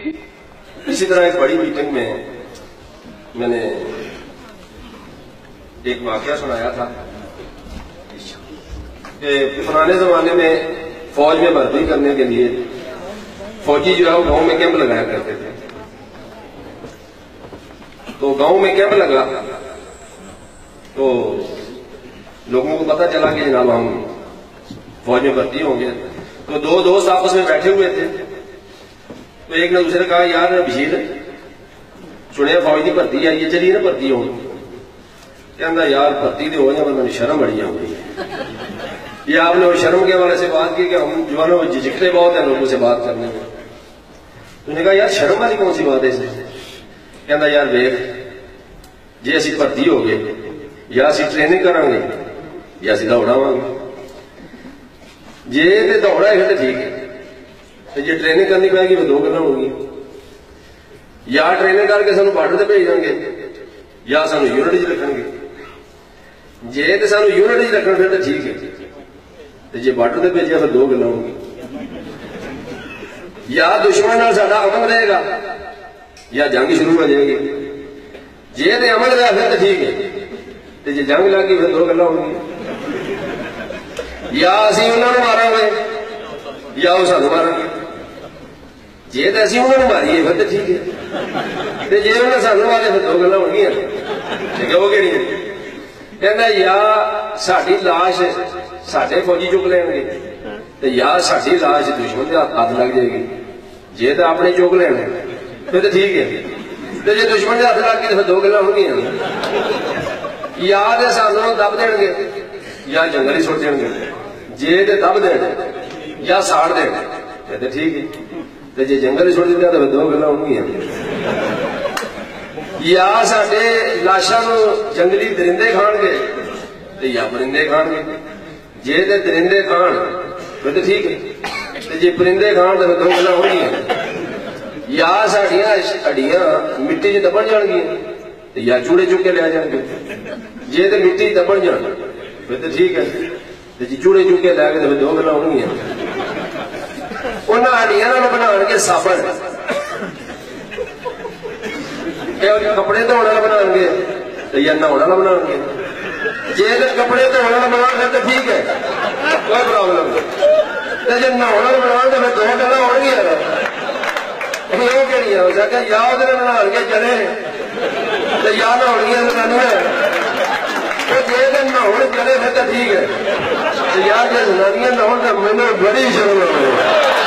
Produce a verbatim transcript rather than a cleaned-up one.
اسی طرح ایک بڑی میٹنگ میں میں نے ایک واقعہ سنایا تھا کہ پرانے زمانے میں فوج میں بھرتی کرنے کے لیے فوجی جو ہے وہ گاؤں میں کیمپ لگایا کرتے تھے. تو گاؤں میں کیمپ لگا تو لوگوں کو پتا چلا کہ جناب ہم فوج میں بھرتی ہوں گے. تو دو دوست آپس میں بیٹھے ہوئے تھے. تو ایک نے دوسرے نے کہا یار بشیر سنیا فوج کی بھرتی آئی ہے, چلیے نا بھرتی ہو. کہنا یار بھرتی تو ہو جائے میں شرم بڑی آ گئی. یہ آپ نے وہ شرم کے حوالے سے بات کی کہ ہم جوانوں میں جھجکتے بہت ہیں لوگوں سے بات کرنے میں. تو نے کہا یار شرم والی کون سی بات ہے اس میں. کہنا یار ویخ جی اسی بھرتی ہو گئے یا اسی ٹریننگ کریں گے یا اسی دوڑاواں گے. جی تو دوڑا ہے تو ٹھیک ہے, جی ٹریننگ کرنی پائے گی تو دو گلا ہوں گی. یا ٹریننگ کر کے سانو بارڈر سے بھیج دیں گے یا سانو یونٹ چ رکھن گے. جی تو سانو یونٹ چ رکھن پھر تو ٹھیک ہے, جی بارڈر سے بھیجا پھر دو گلا ہوں گی. یا دشمن ساڈا امن رہے گا یا جنگ شروع ہو جائے گی. جی تو امن رہا پھر تو ٹھیک ہے, جی جنگ لگ گئی پھر دو گلا ہوں گی. یا اسی انہوں نے مارا گے یا وہ سانو مارا گے. جی تو اسی انہوں نے ماریے پھر تو ٹھیک ہے, جی انہوں نے سانو مارے پھر دو گلا ہو گیا. ٹھیک ہے وہ کہڑی ہے کہنا یا ساری لاش سارے فوجی چک لین گے یا ساری لاش دشمن کے ہاتھ لگ جائے گی. جی تو اپنے چک لین پھر تو ٹھیک ہے, جی دشمن کے ہاتھ لگ گئی تو پھر دو گلا ہو گیا. یا تو سانو دب دین گے یا جنگل ہی سٹ دیں گے. جی تو دب دین یا ساڑ دین پھر تو ٹھیک ہے, جی جنگل ہی سٹ دیں تو پھر دو گلا ہو گیا. یا سارے لاشاں جنگلی درندے کھان گے یا پرندے کھان گے. جی تو درندے کھان پھر تو ٹھیک ہے, جی پرندے کھان تو دو گلا ہو گیا. یا ساڈیاں ہڈیاں مٹی چ دبن جان گیا یا چوڑے چک کے لے جان گے. جی تو مٹی دبن جان پھر تو ٹھیک ہے, جی چوڑے چک کے لے کے تو دو گلا ہو گیا. انہوں ہڈیاں بنا کے سابن کپڑے دھونے والا بنا گے یا نہاؤ والا بنا گے. جی کپڑے دھونے والا بنا پھر تو ٹھیک ہے کوئی پرابلم نہیں. جی نہاؤ والا بنا تو پھر دو گلا ہو گیا. وہ کہڑی ہے یا وہ نہا کے چلے یا نہاؤ گیا جی نہاؤ چلے پھر تو ٹھیک ہے. یا جی زنانیاں نہاؤ تو مجھے بڑی شرم آ